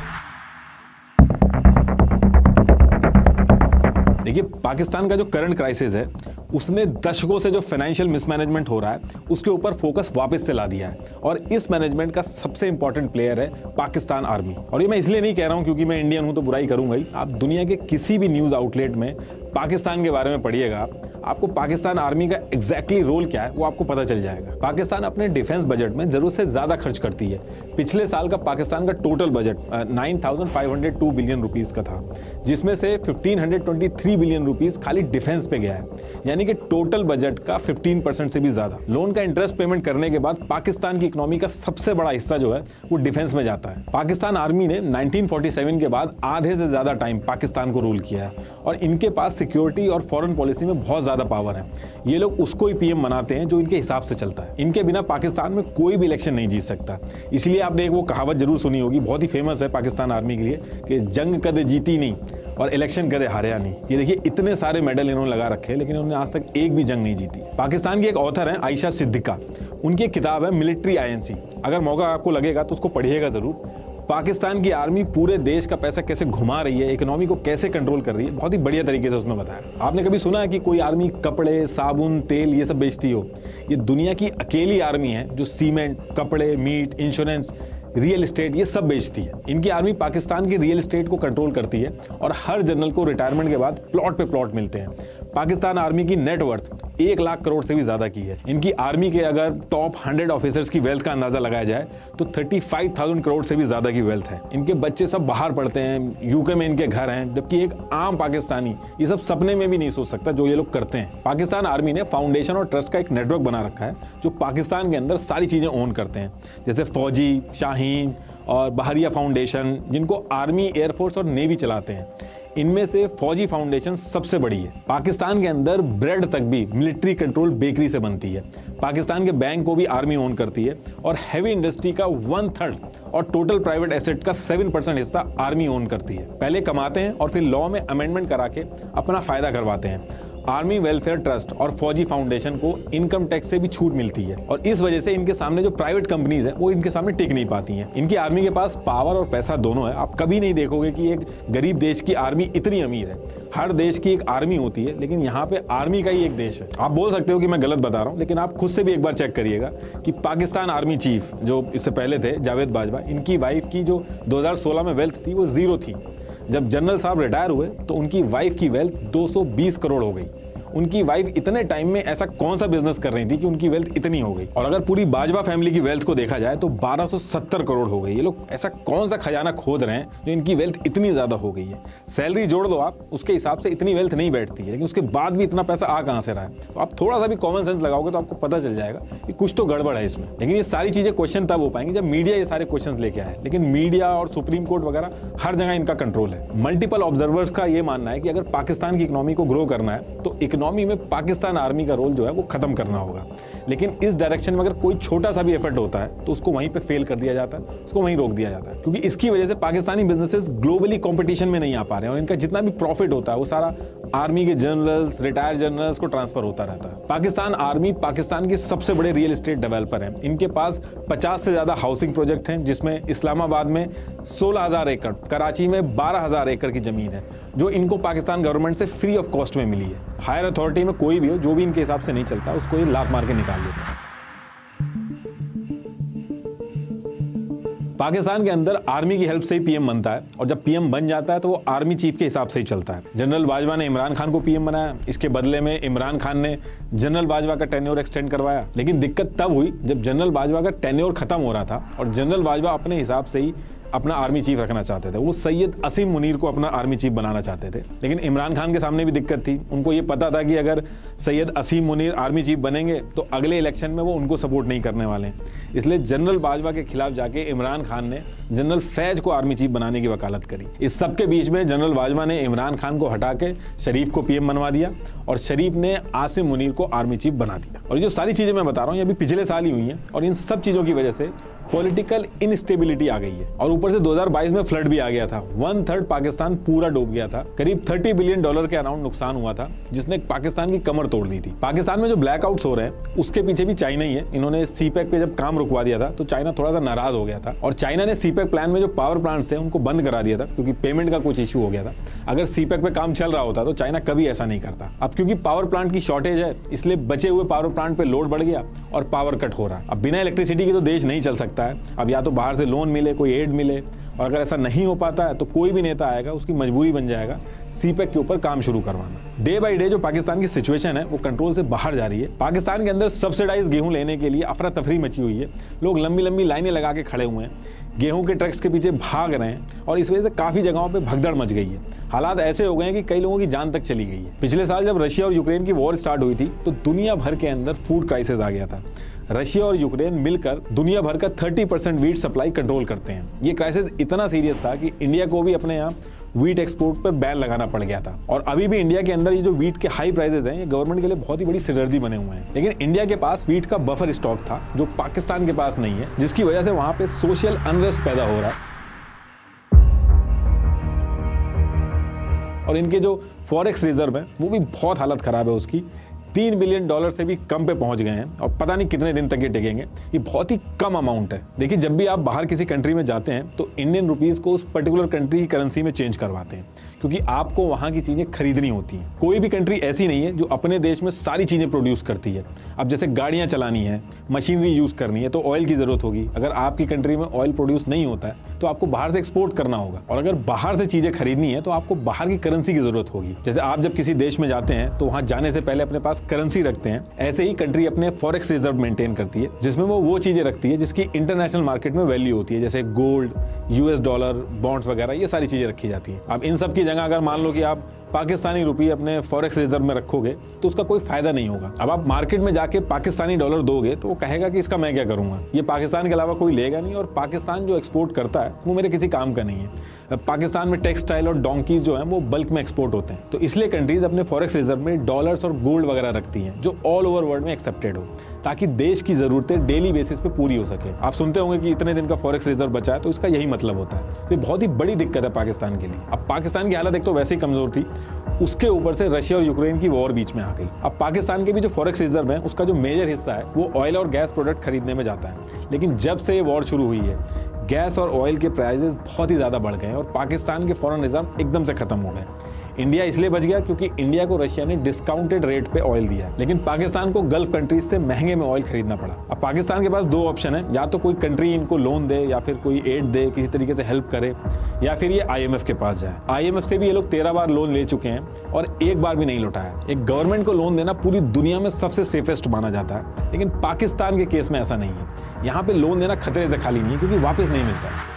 देखिए, पाकिस्तान का जो करंट क्राइसिस है उसने दशकों से जो फाइनेंशियल मिसमैनेजमेंट हो रहा है उसके ऊपर फोकस वापस से ला दिया है और इस मैनेजमेंट का सबसे इंपॉर्टेंट प्लेयर है पाकिस्तान आर्मी। और ये मैं इसलिए नहीं कह रहा हूं क्योंकि मैं इंडियन हूं तो बुराई करूंगा ही। आप दुनिया के किसी भी न्यूज आउटलेट में पाकिस्तान के बारे में पढ़िएगा, आपको पाकिस्तान आर्मी का एग्जैक्टली रोल क्या है वो आपको पता चल जाएगा। पाकिस्तान अपने डिफेंस बजट में जरूरत से ज्यादा खर्च करती है। पिछले साल का पाकिस्तान का total budget nine thousand five hundred two billion rupees का था, जिसमें से fifteen hundred twenty three billion rupees खाली डिफेंस पे गया है, यानी कि टोटल बजट का फिफ्टीन परसेंट से भी ज्यादा। लोन का इंटरेस्ट पेमेंट करने के बाद पाकिस्तान की इकोनॉमी का सबसे बड़ा हिस्सा जो है वो डिफेंस में जाता है। पाकिस्तान आर्मी ने नाइनटीन फोर्टी सेवन के बाद आधे से ज्यादा टाइम पाकिस्तान को रूल किया है और इनके पास सिक्योरिटी और फॉरेन पॉलिसी में बहुत ज्यादा पावर है। ये लोग उसको ही पीएम बनाते हैं जो इनके हिसाब से चलता है। इनके बिना पाकिस्तान में कोई भी इलेक्शन नहीं जीत सकता। इसलिए आपने एक वो कहावत जरूर सुनी होगी, बहुत ही फेमस है पाकिस्तान आर्मी के लिए, कि जंग कदे जीती नहीं और इलेक्शन कदे हारिया नहीं। ये देखिए, इतने सारे मेडल इन्होंने लगा रखे हैं, लेकिन उन्होंने आज तक एक भी जंग नहीं जीती। पाकिस्तान की एक ऑथर है आयशा सिद्दीका, उनकी एक किताब है मिलिट्री आई एन सी। अगर मौका आपको लगेगा तो उसको पढ़िएगा जरूर। पाकिस्तान की आर्मी पूरे देश का पैसा कैसे घुमा रही है, इकोनॉमी को कैसे कंट्रोल कर रही है, बहुत ही बढ़िया तरीके से उसमें बताया। आपने कभी सुना है कि कोई आर्मी कपड़े, साबुन, तेल ये सब बेचती हो? ये दुनिया की अकेली आर्मी है जो सीमेंट, कपड़े, मीट, इंश्योरेंस, रियल एस्टेट ये सब बेचती है। इनकी आर्मी पाकिस्तान की रियल एस्टेट को कंट्रोल करती है और हर जनरल को रिटायरमेंट के बाद प्लॉट पे प्लॉट मिलते हैं। पाकिस्तान आर्मी की नेटवर्थ एक लाख करोड़ से भी ज्यादा की है। इनकी आर्मी के अगर टॉप हंड्रेड ऑफिसर्स की वेल्थ का अंदाजा लगाया जाए तो थर्टी फाइव थाउजेंड करोड़ से भी ज्यादा की वेल्थ है। इनके बच्चे सब बाहर पढ़ते हैं, यूके में इनके घर हैं, जबकि एक आम पाकिस्तानी ये सब सपने में भी नहीं सोच सकता जो ये लोग करते हैं। पाकिस्तान आर्मी ने फाउंडेशन और ट्रस्ट का एक नेटवर्क बना रखा है जो पाकिस्तान के अंदर सारी चीजें ओन करते हैं, जैसे फौजी, शाहीन और बहरिया फाउंडेशन, जिनको आर्मी, एयरफोर्स और नेवी चलाते हैं। इनमें से फौजी फाउंडेशन सबसे बड़ी है। पाकिस्तान के अंदर ब्रेड तक भी मिलिट्री कंट्रोल बेकरी से बनती है। पाकिस्तान के बैंक को भी आर्मी ओन करती है और हैवी इंडस्ट्री का वन थर्ड और टोटल प्राइवेट एसेट का सेवन परसेंट हिस्सा आर्मी ओन करती है। पहले कमाते हैं और फिर लॉ में अमेंडमेंट करा के अपना फायदा करवाते हैं। आर्मी वेलफेयर ट्रस्ट और फौजी फाउंडेशन को इनकम टैक्स से भी छूट मिलती है और इस वजह से इनके सामने जो प्राइवेट कंपनीज हैं वो इनके सामने टिक नहीं पाती हैं। इनकी आर्मी के पास पावर और पैसा दोनों है। आप कभी नहीं देखोगे कि एक गरीब देश की आर्मी इतनी अमीर है। हर देश की एक आर्मी होती है, लेकिन यहाँ पे आर्मी का ही एक देश है। आप बोल सकते हो कि मैं गलत बता रहा हूँ, लेकिन आप खुद से भी एक बार चेक करिएगा कि पाकिस्तान आर्मी चीफ जो इससे पहले थे जावेद बाजवा, इनकी वाइफ की जो दो हज़ार सोलह में वेल्थ थी वो जीरो थी। जब जनरल साहब रिटायर हुए तो उनकी वाइफ की वेल्थ दो सौ बीस करोड़ हो गई। उनकी वाइफ इतने टाइम में ऐसा कौन सा बिजनेस कर रही थी कि उनकी वेल्थ इतनी हो गई। और अगर पूरी बाजवा फैमिली की वेल्थ को देखा जाए तो बारह सौ सत्तर करोड़ हो गई। ये लोग ऐसा कौन सा खजाना खोद रहे हैं जो इनकी वेल्थ इतनी ज्यादा हो गई है। सैलरी जोड़ दो आप, उसके हिसाब से इतनी वेल्थ नहीं बैठती है, लेकिन उसके बाद भी इतना पैसा आ कहां से रहा है। तो आप थोड़ा सा भी कॉमन सेंस लगाओगे तो आपको पता चल जाएगा कि कुछ तो गड़बड़ है इसमें। लेकिन ये सारी चीजें क्वेश्चन तब हो पाएंगे जब मीडिया ये सारे क्वेश्चन लेके आए। लेकिन मीडिया और सुप्रीम कोर्ट वगैरह हर जगह इनका कंट्रोल है। मल्टीपल ऑब्जर्वर्स का ये मानना है कि अगर पाकिस्तान की इकोनॉमी को ग्रो करना है तो इकोनॉमी में पाकिस्तान आर्मी का रोल जो है वो खत्म करना होगा। लेकिन इस डायरेक्शन में अगर कोई छोटा सा भी एफर्ट होता है तो उसको वहीं पे फेल कर दिया जाता है, उसको वहीं रोक दिया जाता है, क्योंकि इसकी वजह से पाकिस्तानी बिजनेसेस ग्लोबली कंपटीशन में नहीं आ पा रहे हैं और इनका जितना भी प्रॉफिट होता है वो सारा आर्मी के जनरल्स, रिटायर्ड जनरल्स को ट्रांसफर होता रहता है। पाकिस्तान आर्मी पाकिस्तान के सबसे बड़े रियल एस्टेट डेवलपर हैं। इनके पास पचास से ज्यादा हाउसिंग प्रोजेक्ट हैं, जिसमें इस्लामाबाद में सोलह हजार एकड़, कराची में बारह हजार एकड़ की जमीन है जो इनको पाकिस्तान गवर्नमेंट से फ्री ऑफ कॉस्ट में मिली है। हायर अथॉरिटी में कोई भी हो जो भी इनके हिसाब से नहीं चलता उसको ये लात मार के निकाल देता है। पाकिस्तान के अंदर आर्मी की हेल्प से ही पीएम बनता है और जब पीएम बन जाता है तो वो आर्मी चीफ के हिसाब से ही चलता है। जनरल बाजवा ने इमरान खान को पीएम बनाया, इसके बदले में इमरान खान ने जनरल बाजवा का टेन्योर एक्सटेंड करवाया। लेकिन दिक्कत तब हुई जब जनरल बाजवा का टेन्योर खत्म हो रहा था और जनरल बाजवा अपने हिसाब से ही अपना आर्मी चीफ रखना चाहते थे। वो सैयद असीम मुनीर को अपना आर्मी चीफ बनाना चाहते थे। लेकिन इमरान खान के सामने भी दिक्कत थी। उनको ये पता था कि अगर सैयद असीम मुनीर आर्मी चीफ बनेंगे तो अगले इलेक्शन में वो उनको सपोर्ट नहीं करने वाले। इसलिए जनरल बाजवा के खिलाफ जाके इमरान खान ने जनरल फैज को आर्मी चीफ बनाने की वकालत करी। इस सब के बीच में जनरल बाजवा ने इमरान खान को हटा के शरीफ को पीएम बनवा दिया और शरीफ ने आसिम मुनीर को आर्मी चीफ बना दिया। और ये जो सारी चीजें मैं बता रहा हूँ ये अभी पिछले साल ही हुई हैं और इन सब चीजों की वजह से पॉलिटिकल इनस्टेबिलिटी आ गई है और ऊपर से दो हज़ार बाईस में फ्लड भी आ गया था। वन थर्ड पाकिस्तान पूरा डूब गया था। करीब तीस बिलियन डॉलर के अराउंड नुकसान हुआ था जिसने पाकिस्तान की कमर तोड़ दी थी। पाकिस्तान में जो ब्लैकआउट्स हो रहे हैं उसके पीछे भी चाइना ही है। इन्होंने सीपैक पे जब काम रुकवा दिया था तो चाइना थोड़ा सा नाराज हो गया था और चाइना ने सीपैक प्लान में जो पावर प्लांट्स थे उनको बंद करा दिया था क्योंकि पेमेंट का कुछ इशू हो गया था। अगर सीपैक पे काम चल रहा होता तो चाइना कभी ऐसा नहीं करता। अब क्योंकि पावर प्लांट की शॉर्टेज है इसलिए बचे हुए पावर प्लांट पे लोड बढ़ गया और पावर कट हो रहा है। अब बिना इलेक्ट्रिसिटी के तो देश नहीं चल सकता है। अब या तो बाहर से लोन मिले, कोई एड मिले, और अगर ऐसा नहीं हो पाता है तो कोई भी नेता आएगा उसकी मजबूरी बन जाएगा सीपैक के ऊपर काम शुरू करवाना। डे बाय डे जो पाकिस्तान की सिचुएशन है वो कंट्रोल से बाहर जा रही है। पाकिस्तान के अंदर सब्सिडाइज गेहूं लेने के लिए अफरा तफरी मची हुई है। लोग लंबी लंबी लाइनें लगा के खड़े हुए हैं, गेहूं के ट्रक्स के पीछे भाग रहे हैं और इस वजह से काफी जगहों पे भगदड़ मच गई है। हालात ऐसे हो गए हैं कि कई लोगों की जान तक चली गई है। पिछले साल जब रशिया और यूक्रेन की वॉर स्टार्ट हुई थी तो दुनिया भर के अंदर फूड क्राइसिस आ गया था। रशिया और यूक्रेन मिलकर दुनिया भर का तीस परसेंट वीट सप्लाई कंट्रोल करते हैं। ये क्राइसिस इतना सीरियस था कि इंडिया को भी अपने यहाँ वीट एक्सपोर्ट पर बैन लगाना पड़ गया था। और अभी भी इंडिया के अंदर ये जो वीट के हाई प्राइसेस हैं ये गवर्नमेंट के लिए बहुत ही बड़ी सिरदर्दी बने हुए हैं। लेकिन इंडिया के पास वीट का बफर स्टॉक था जो पाकिस्तान के पास नहीं है, जिसकी वजह से वहां पे सोशल अनरेस्ट पैदा हो रहा है। और इनके जो फॉरेक्स रिजर्व है वो भी बहुत हालत खराब है उसकी। तीन बिलियन डॉलर से भी कम पे पहुंच गए हैं और पता नहीं कितने दिन तक ये टिकेंगे। ये बहुत ही कम अमाउंट है। देखिए जब भी आप बाहर किसी कंट्री में जाते हैं तो इंडियन रुपीस को उस पर्टिकुलर कंट्री की करेंसी में चेंज करवाते हैं क्योंकि आपको वहां की चीजें खरीदनी होती हैं। कोई भी कंट्री ऐसी नहीं है जो अपने देश में सारी चीजें प्रोड्यूस करती है। अब जैसे गाड़ियां चलानी है, मशीनरी यूज करनी है तो ऑयल की जरूरत होगी। अगर आपकी कंट्री में ऑयल प्रोड्यूस नहीं होता है तो आपको बाहर से एक्सपोर्ट करना होगा और अगर बाहर से चीजें खरीदनी है तो आपको बाहर की करेंसी की जरूरत होगी। जैसे आप जब किसी देश में जाते हैं तो वहां जाने से पहले अपने पास करेंसी रखते हैं, ऐसे ही कंट्री अपने फॉरेक्स रिजर्व मेंटेन करती है जिसमें वो वो चीजें रखती है जिसकी इंटरनेशनल मार्केट में वैल्यू होती है, जैसे गोल्ड, यूएस डॉलर, बॉन्ड्स वगैरह, ये सारी चीजें रखी जाती हैं। अब इन सब की जगह अगर मान लो कि आप पाकिस्तानी रुपये अपने फॉरेक्स रिजर्व में रखोगे तो उसका कोई फायदा नहीं होगा। अब आप मार्केट में जाके पाकिस्तानी डॉलर दोगे तो वो कहेगा कि इसका मैं क्या करूंगा, ये पाकिस्तान के अलावा कोई लेगा नहीं और पाकिस्तान जो एक्सपोर्ट करता है वो मेरे किसी काम का नहीं है। पाकिस्तान में टेक्सटाइल और डोंकीज जो हैं वो बल्क में एक्सपोर्ट होते हैं, तो इसलिए कंट्रीज अपने फॉरेक्स रिजर्व में डॉलर्स और गोल्ड वगैरह रखती हैं जो ऑल ओवर वर्ल्ड में एक्सेप्टेड हो ताकि देश की जरूरतें डेली बेसिस पे पूरी हो सके। आप सुनते होंगे कि इतने दिन का फॉरेक्स रिजर्व बचा है, तो इसका यही मतलब होता है। तो ये बहुत ही बड़ी दिक्कत है पाकिस्तान के लिए। अब पाकिस्तान की हालत एक तो वैसे ही कमजोर थी, उसके ऊपर से रशिया और यूक्रेन की वॉर बीच में आ गई। अब पाकिस्तान के भी जो फॉरेक्स रिजर्व है उसका जो मेजर हिस्सा है वो ऑयल और गैस प्रोडक्ट खरीदने में जाता है। लेकिन जब से ये वॉर शुरू हुई है गैस और ऑयल के प्राइसेस बहुत ही ज़्यादा बढ़ गए हैं और पाकिस्तान के फॉरेन रिजर्व एकदम से खत्म हो गए। इंडिया इसलिए बच गया क्योंकि इंडिया को रशिया ने डिस्काउंटेड रेट पे ऑयल दिया, लेकिन पाकिस्तान को गल्फ कंट्रीज से महंगे में ऑयल खरीदना पड़ा। अब पाकिस्तान के पास दो ऑप्शन है, या तो कोई कंट्री इनको लोन दे या फिर कोई एड दे, किसी तरीके से हेल्प करे, या फिर ये आईएमएफ के पास जाए। आईएमएफ से भी ये लोग तेरह बार लोन ले चुके हैं और एक बार भी नहीं लौटाया। एक गवर्नमेंट को लोन देना पूरी दुनिया में सबसे सेफेस्ट माना जाता है, लेकिन पाकिस्तान के केस में ऐसा नहीं है। यहाँ पे लोन देना खतरे से खाली नहीं है क्योंकि वापस नहीं मिलता।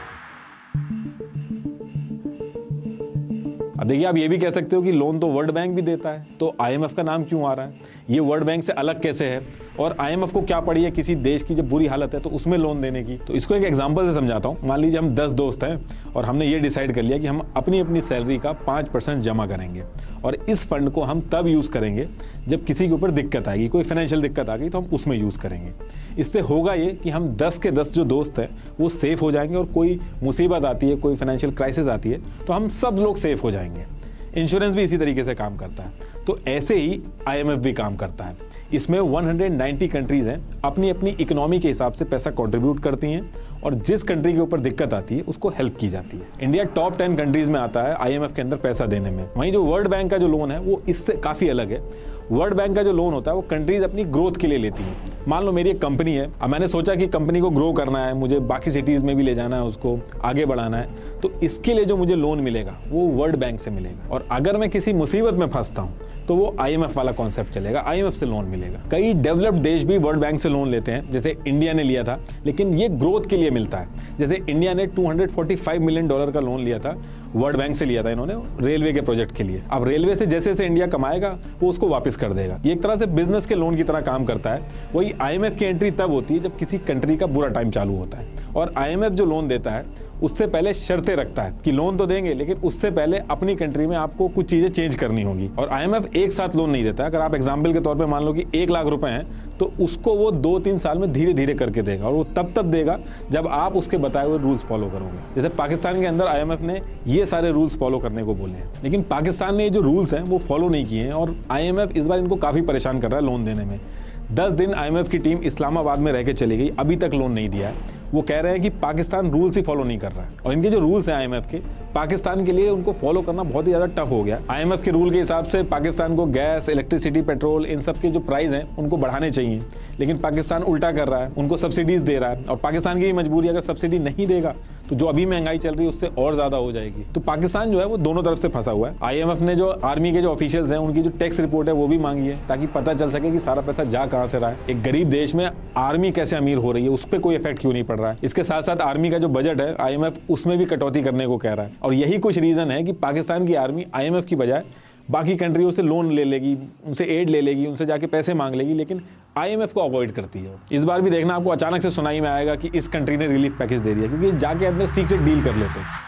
अब देखिए, आप ये भी कह सकते हो कि लोन तो वर्ल्ड बैंक भी देता है, तो आईएमएफ का नाम क्यों आ रहा है? ये वर्ल्ड बैंक से अलग कैसे है? और आईएमएफ को क्या पड़ी है किसी देश की जब बुरी हालत है तो उसमें लोन देने की? तो इसको एक एग्जांपल से समझाता हूँ। मान लीजिए हम दस दोस्त हैं और हमने ये डिसाइड कर लिया कि हम अपनी अपनी सैलरी का पाँच परसेंट जमा करेंगे और इस फंड को हम तब यूज़ करेंगे जब किसी के ऊपर दिक्कत आएगी, कोई फाइनेंशियल दिक्कत आ गई तो हम उसमें यूज़ करेंगे। इससे होगा ये कि हम दस के दस जो दोस्त हैं वो सेफ हो जाएंगे और कोई मुसीबत आती है, कोई फाइनेंशियल क्राइसिस आती है तो हम सब लोग सेफ हो जाएंगे। इंश्योरेंस भी इसी तरीके से काम करता है। तो ऐसे ही आईएमएफ भी काम करता है। इसमें एक सौ नब्बे कंट्रीज हैं, अपनी अपनी इकोनॉमी के हिसाब से पैसा कंट्रीब्यूट करती हैं और जिस कंट्री के ऊपर दिक्कत आती है उसको हेल्प की जाती है। इंडिया टॉप टेन कंट्रीज में आता है आईएमएफ के अंदर पैसा देने में। वहीं जो वर्ल्ड बैंक का जो लोन है वो इससे काफ़ी अलग है। वर्ल्ड बैंक का जो लोन होता है वो कंट्रीज अपनी ग्रोथ के लिए लेती हैं। मान लो मेरी एक कंपनी है, अब मैंने सोचा कि कंपनी को ग्रो करना है, मुझे बाकी सिटीज़ में भी ले जाना है, उसको आगे बढ़ाना है, तो इसके लिए जो मुझे लोन मिलेगा वो वर्ल्ड बैंक से मिलेगा। और अगर मैं किसी मुसीबत में फंसता हूँ तो वो आईएमएफ वाला कॉन्सेप्ट चलेगा, आईएमएफ से लोन मिलेगा। कई डेवलप्ड देश भी वर्ल्ड बैंक से लोन लेते हैं, जैसे इंडिया ने लिया था, लेकिन ये ग्रोथ के लिए मिलता है। जैसे इंडिया ने दो सौ पैंतालीस मिलियन डॉलर का लोन लिया था, वर्ल्ड बैंक से लिया था इन्होंने रेलवे के प्रोजेक्ट के लिए। अब रेलवे से जैसे जैसे इंडिया कमाएगा वो उसको वापस कर देगा। ये एक तरह से बिजनेस के लोन की तरह काम करता है। वही आईएमएफ की एंट्री तब होती है जब किसी कंट्री का बुरा टाइम चालू होता है, और आईएमएफ जो लोन देता है उससे पहले शर्तें रखता है कि लोन तो देंगे लेकिन उससे पहले अपनी कंट्री में आपको कुछ चीजें चेंज करनी होगी। और आईएमएफ एक साथ लोन नहीं देता। अगर आप एग्जांपल के तौर पे मान लो कि एक लाख रुपए हैं तो उसको वो दो तीन साल में धीरे धीरे करके देगा, और वो तब तब देगा जब आप उसके बताए हुए रूल्स फॉलो करोगे। जैसे पाकिस्तान के अंदर आईएमएफ ने ये सारे रूल्स फॉलो करने को बोले हैं, लेकिन पाकिस्तान ने ये जो रूल्स हैं वो फॉलो नहीं किए हैं और आईएमएफ इस बार इनको काफी परेशान कर रहा है लोन देने में। दस दिन आईएमएफ की टीम इस्लामाबाद में रह के चली गई, अभी तक लोन नहीं दिया है। वो कह रहे हैं कि पाकिस्तान रूल्स ही फॉलो नहीं कर रहा है, और इनके जो रूल्स हैं आईएमएफ के, पाकिस्तान के लिए उनको फॉलो करना बहुत ही ज़्यादा टफ हो गया। आईएमएफ के रूल के हिसाब से पाकिस्तान को गैस, इलेक्ट्रिसिटी, पेट्रोल, इन सब के जो प्राइस हैं उनको बढ़ाने चाहिए, लेकिन पाकिस्तान उल्टा कर रहा है, उनको सब्सिडीज दे रहा है। और पाकिस्तान की भी मजबूरी, अगर सब्सिडी नहीं देगा तो जो अभी महंगाई चल रही है उससे और ज़्यादा हो जाएगी। तो पाकिस्तान जो है वो दोनों तरफ से फंसा हुआ है। आईएमएफ ने जो आर्मी के जो ऑफिशियल्स हैं उनकी जो टैक्स रिपोर्ट है वो भी मांगी है, ताकि पता चल सके कि सारा पैसा जा कहाँ से रहा है। एक गरीब देश में आर्मी कैसे अमीर हो रही है, उस पर कोई इफेक्ट क्यों नहीं पड़ रहा है। इसके साथ साथ आर्मी का जो बजट है आईएमएफ उसमें भी कटौती करने को कह रहा है, और यही कुछ रीजन है कि पाकिस्तान की आर्मी आईएमएफ की बजाय बाकी कंट्रियों से लोन ले लेगी, उनसे एड ले लेगी, उनसे जाके पैसे मांग लेगी, लेकिन आईएमएफ को अवॉइड करती है। इस बार भी देखना आपको अचानक से सुनाई में आएगा कि इस कंट्री ने रिलीफ पैकेज दे दिया, क्योंकि जाके अंदर सीक्रेट डील कर लेते हैं।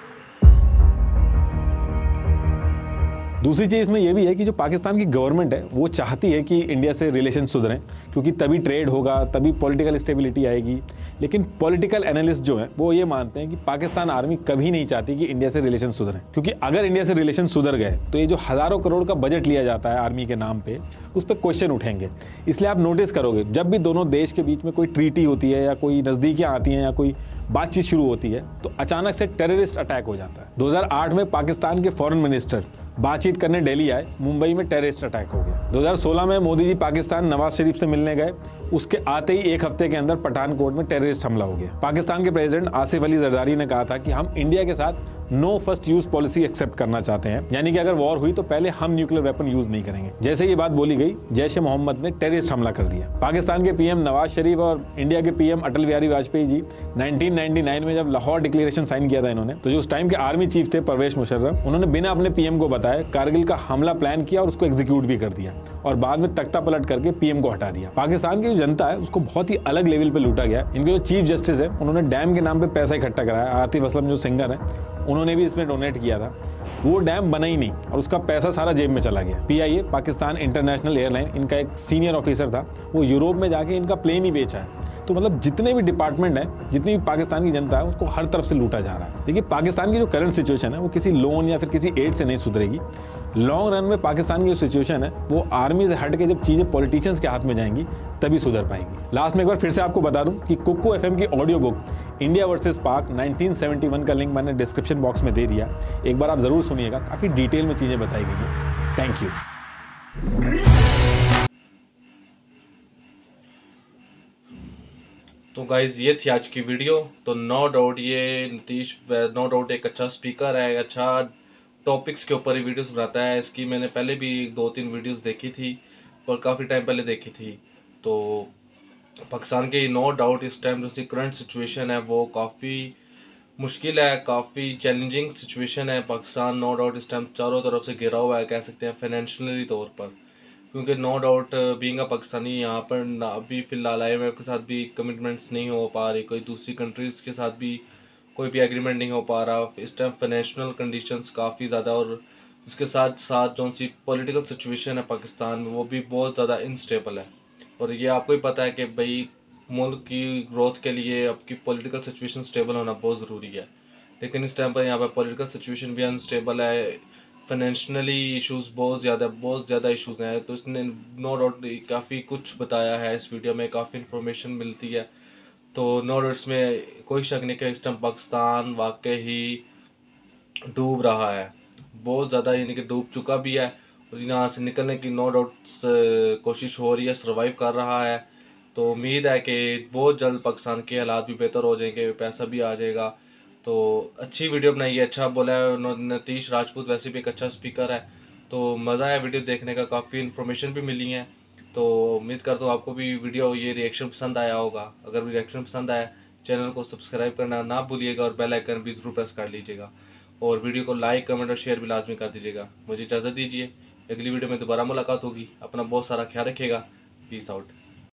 दूसरी चीज़ इसमें यह भी है कि जो पाकिस्तान की गवर्नमेंट है वो चाहती है कि इंडिया से रिलेशन सुधरें, क्योंकि तभी ट्रेड होगा, तभी पॉलिटिकल स्टेबिलिटी आएगी। लेकिन पॉलिटिकल एनालिस्ट जो हैं वो ये मानते हैं कि पाकिस्तान आर्मी कभी नहीं चाहती कि इंडिया से रिलेशन सुधरें, क्योंकि अगर इंडिया से रिलेशन सुधर गए तो ये जो हज़ारों करोड़ का बजट लिया जाता है आर्मी के नाम पे, उस पर क्वेश्चन उठेंगे। इसलिए आप नोटिस करोगे जब भी दोनों देश के बीच में कोई ट्रीटी होती है या कोई नज़दीकियाँ आती हैं या कोई बातचीत शुरू होती है तो अचानक से टेररिस्ट अटैक हो जाता है। दो हज़ार आठ में पाकिस्तान के फॉरेन मिनिस्टर बातचीत करने दिल्ली आए, मुंबई में टेररिस्ट अटैक हो गया। दो हज़ार सोलह में मोदी जी पाकिस्तान नवाज शरीफ से मिलने गए, उसके आते ही एक हफ्ते के अंदर पठानकोट में टेररिस्ट हमला हो गया। पाकिस्तान के प्रेसिडेंट आसिफ अली जरदारी ने कहा था कि हम इंडिया के साथ no first use policy accept करना चाहते हैं, यानी कि अगर वॉर हुई तो पहले हम न्यूक्लियर वेपन यूज नहीं करेंगे। जैसे ये बात बोली गई, जैश ए मोहम्मद ने टेररिस्ट हमला कर दिया। पाकिस्तान के पीएम नवाज शरीफ और इंडिया के PM Atal Bihari Vajpayee ji nineteen ninety nine में जब लाहौर डिक्लेरेशन साइन किया था इन्होंने, तो जो उस टाइम के आर्मी चीफ थे परवेश मुशर्रफ, उन्होंने बिना अपने पीएम को बताए कारगिल का हमला प्लान किया और उसको एग्जीक्यूट भी कर दिया, और बाद में तख्ता पलट करके पीएम को हटा दिया। पाकिस्तान की जो जनता है उसको बहुत ही अलग लेवल पे लूटा गया। इनके जो चीफ जस्टिस है उन्होंने डैम के नाम पे पैसा इकट्ठा कराया। आतिफ असलम जो सिंगर है उन्होंने भी इसमें डोनेट किया था। वो डैम बना ही नहीं और उसका पैसा सारा जेब में चला गया। पीआईए पाकिस्तान इंटरनेशनल एयरलाइन, इनका एक सीनियर ऑफिसर था, वो यूरोप में जाके इनका प्लेन ही बेचा है। तो मतलब जितने भी डिपार्टमेंट हैं, जितनी भी पाकिस्तान की जनता है, उसको हर तरफ से लूटा जा रहा है। देखिए पाकिस्तान की जो करंट सिचुएशन है वो किसी लोन या फिर किसी एड से नहीं सुधरेगी। लॉन्ग रन में पाकिस्तान की जो सिचुएशन है वो आर्मी से हट के जब चीज़ें पॉलिटिशियंस के हाथ में जाएंगी तभी सुधर पाएगी। लास्ट में एक बार फिर से आपको बता दूं कि कुक्कू एफएम की audio book India versus Pak nineteen seventy one का लिंक मैंने डिस्क्रिप्शन बॉक्स में दे दिया, एक बार आप ज़रूर सुनिएगा, काफ़ी डिटेल में चीज़ें बताई गई हैं। Thank you. तो गाइज़ ये थी आज की वीडियो। तो नो डाउट ये नीतीश नो डाउट एक अच्छा स्पीकर है, अच्छा टॉपिक्स के ऊपर ही वीडियोस बनाता है। इसकी मैंने पहले भी दो तीन वीडियोस देखी थी और काफ़ी टाइम पहले देखी थी। तो पाकिस्तान के नो डाउट इस टाइम जो सी करंट सिचुएशन है वो काफ़ी मुश्किल है, काफ़ी चैलेंजिंग सिचुएशन है। पाकिस्तान नो डाउट इस टाइम चारों तरफ से घिरा हुआ है, कह सकते हैं फाइनेंशियली तौर पर, क्योंकि no doubt being a Pakistani यहाँ पर अभी फ़िलहाल आई एम एफ के साथ भी कमिटमेंट्स नहीं हो पा रही, कोई दूसरी कंट्रीज़ के साथ भी कोई भी एग्रीमेंट नहीं हो पा रहा। इस टाइम फाइनेंशियल कंडीशंस काफ़ी ज़्यादा, और इसके साथ साथ जो सी पॉलिटिकल सिचुएशन है पाकिस्तान में वो भी बहुत ज़्यादा इनस्टेबल है। और ये आपको ही पता है कि भाई मुल्क की ग्रोथ के लिए आपकी पॉलिटिकल सिचुएशन स्टेबल होना बहुत ज़रूरी है, लेकिन इस टाइम पर यहाँ पर पॉलिटिकल सिचुएशन भी अनस्टेबल है, फाइनेंशियली इश्यूज़ बहुत ज़्यादा बहुत ज़्यादा इश्यूज़ हैं। तो इसने नो डाउट काफ़ी कुछ बताया है इस वीडियो में, काफ़ी इन्फॉर्मेशन मिलती है। तो नो डाउट इसमें कोई शक नहीं कि इस टाइम पाकिस्तान वाकई ही डूब रहा है, बहुत ज़्यादा, यानी कि डूब चुका भी है, और यहाँ से निकलने की नो डाउट कोशिश हो रही है, सर्वाइव कर रहा है। तो उम्मीद है कि बहुत जल्द पाकिस्तान के हालात भी बेहतर हो जाएंगे, पैसा भी आ जाएगा। तो अच्छी वीडियो बनाई है, अच्छा बोला है नीतीश राजपूत, वैसे भी एक अच्छा स्पीकर है। तो मज़ा आया वीडियो देखने का, काफ़ी इन्फॉर्मेशन भी मिली है। तो उम्मीद करता हूँ आपको भी वीडियो ये रिएक्शन पसंद आया होगा। अगर रिएक्शन पसंद आया चैनल को सब्सक्राइब करना ना भूलिएगा और बेल आइकन भी ज़रूर प्रेस कर लीजिएगा, और वीडियो को लाइक कमेंट और शेयर भी लाजमी कर दीजिएगा। मुझे इजाज़त दीजिए, अगली वीडियो में दोबारा मुलाकात होगी। अपना बहुत सारा ख्याल रखिएगा। Peace out.